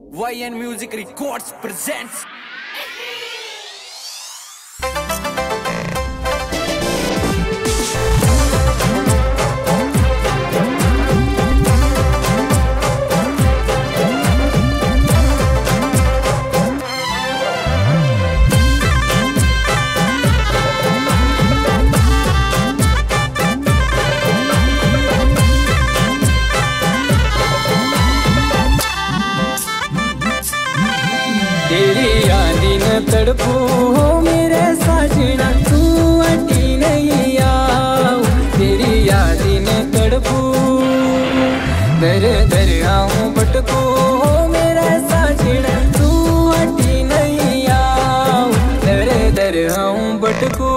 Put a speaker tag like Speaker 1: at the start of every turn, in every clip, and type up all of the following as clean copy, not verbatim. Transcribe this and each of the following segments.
Speaker 1: YN Music Records presents
Speaker 2: तेरी यादी न तड़पू हो मेरे साजना तू अटी नहीं आओ। तेरी यादी न तड़पू दर दर आऊं भटकू हो मेरे साजना तू अटी नहीं आओ। दर दर आऊं भटकू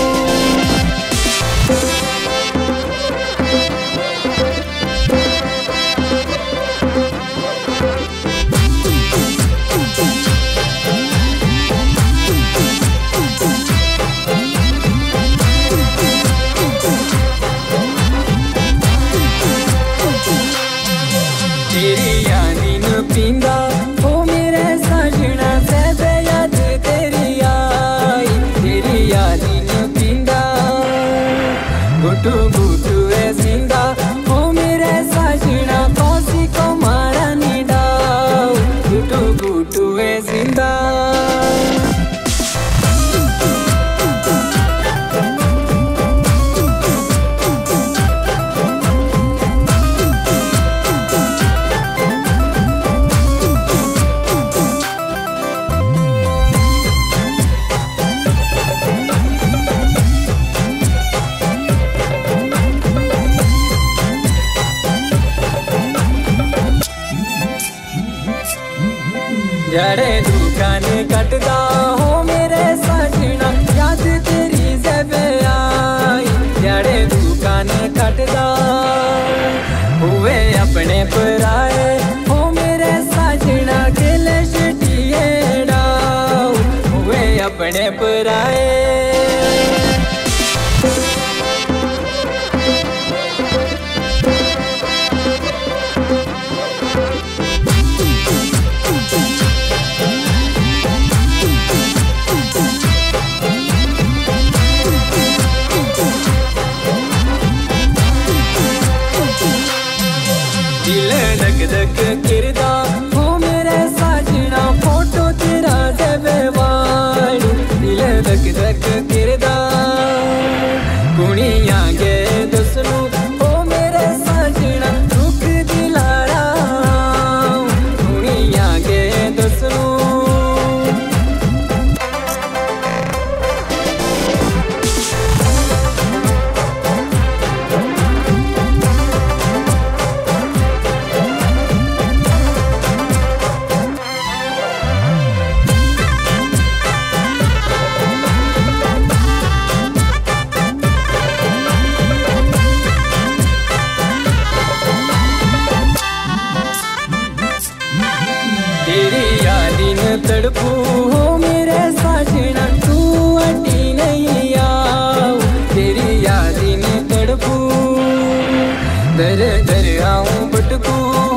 Speaker 2: तेरी यादी न पींदा हो मेरे साजना सैबे याद तेरी आई। तेरी यादी न पींदा गुटू गुटू है जिंदा हो मेरे साजना कौसी को मारा नी डाओ। गुटू गुटू है जिंदा जड़े दुकान कटदा हो मेरे साजना याद तेरी जब आई। जड़े दुकान कटदा हुए अपने पराए हो मेरे साजना केले छटिए डाओ। हुए अपने पराए दिल धक धक किरदा हो मेरे साजना फोटो तेरा जब वाली। दिल धक धक किरदा कुड़ियां गे दसनू हो मेरे साजना दुख दिलारा। कुड़ियां गे दसनू तेरी यादी न तड़पू हो मेरे साजना तू अटी नहीं आओ। तेरी यादी न तड़पू दर दर आऊं भटकू